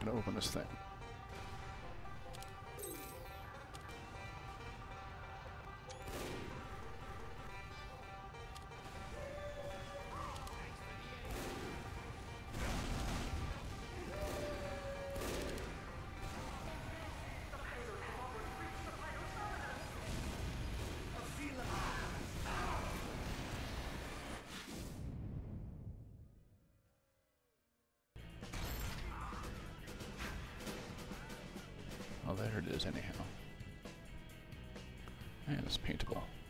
gonna open this thing. Oh, there it is anyhow. And it's paintable.